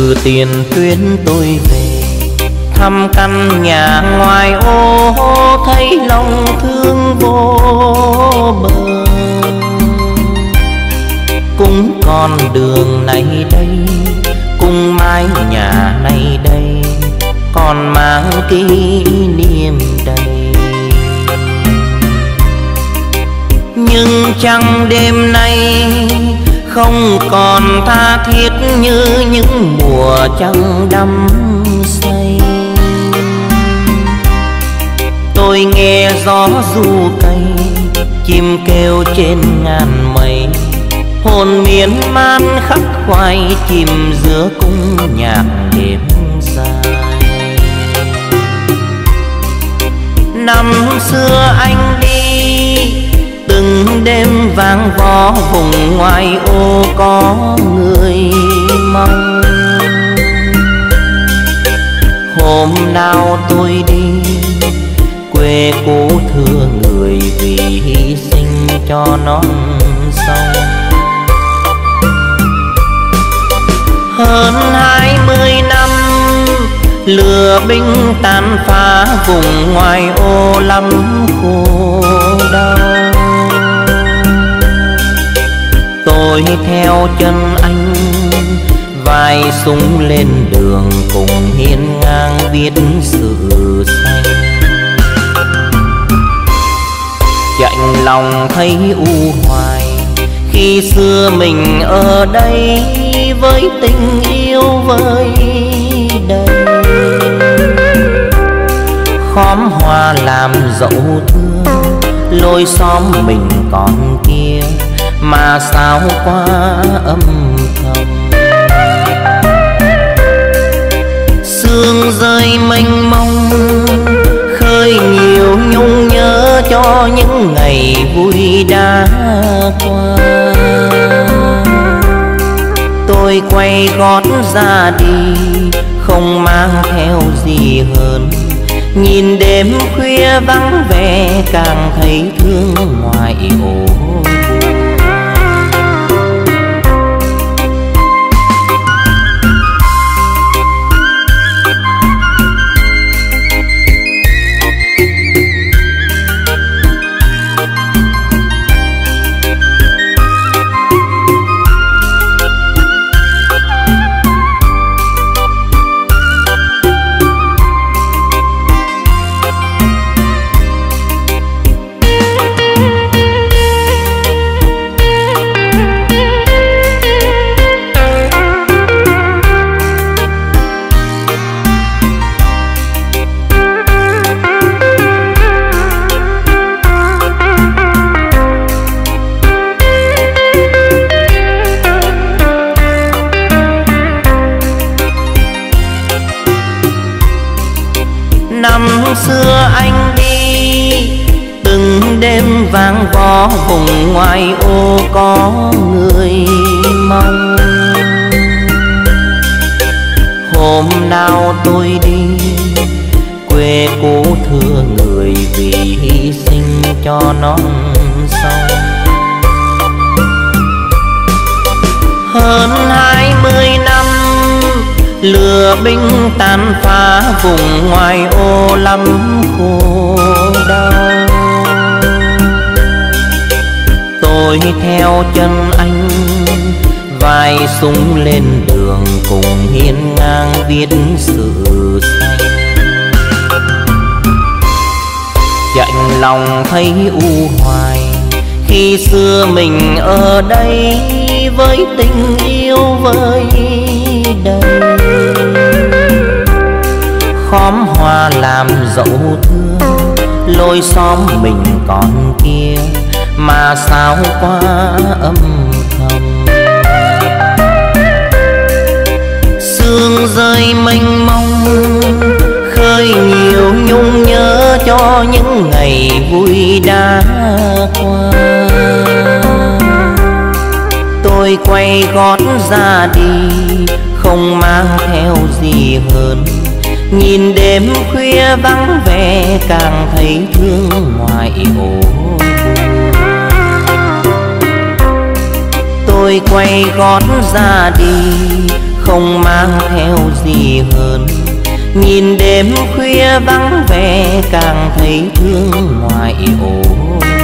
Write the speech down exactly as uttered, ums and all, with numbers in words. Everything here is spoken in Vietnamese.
từ tiền tuyến tôi về thăm căn nhà ngoài ô, thấy lòng thương vô bờ. Cũng con đường này đây, cùng mái nhà này đây, còn mang kỷ niệm đầy. Nhưng chẳng đêm nay không còn tha thiết như những mùa trăng đắm say. Tôi nghe gió ru cây, chim kêu trên ngàn mây, hồn miên man khắc khoải chìm giữa cung nhạc đêm dài. Năm xưa anh đi từng đêm vang vó, vùng ngoài ô có người mong. Hôm nào tôi đi quê cũ thưa người, vì hy sinh cho non sông. Hơn hai mươi năm lửa binh tàn phá, vùng ngoài ô lắm khổ đau. Tôi theo chân anh vai súng lên đường, cùng hiên ngang viết sự xanh. Chạnh lòng thấy u hoài khi xưa mình ở đây, với tình yêu với đời. Khóm hoa làm dẫu thương, lối xóm mình còn kia, mà sao quá âm thầm. Sương rơi mênh mông khơi nhiều nhung nhớ cho những ngày vui đã qua. Tôi quay gót ra đi không mang theo gì hơn, nhìn đêm khuya vắng vẻ càng thấy thương ngoài ô. Năm xưa anh đi từng đêm vang vó, vùng ngoài ô có người mong. Hôm nào tôi đi quê cũ thưa người, vì hy sinh cho non sông. Hơn hai mươi năm lửa binh tàn phá, vùng ngoài ô lắm khổ đau. Tôi theo chân anh vai súng lên đường, cùng hiên ngang viết sự xanh. Chạnh lòng thấy u hoài khi xưa mình ở đây, với tình yêu với đời. Khóm hoa làm dẫu thương, lối xóm mình còn kia, mà sao quá âm thầm. Sương rơi mênh mông khơi nhiều nhung nhớ cho những ngày vui đã qua. Tôi quay gót ra đi không mang theo gì hơn, nhìn đêm khuya vắng vẻ càng thấy thương ngoài ô. Tôi quay gót ra đi không mang theo gì hơn. Nhìn đêm khuya vắng vẻ càng thấy thương ngoại ô.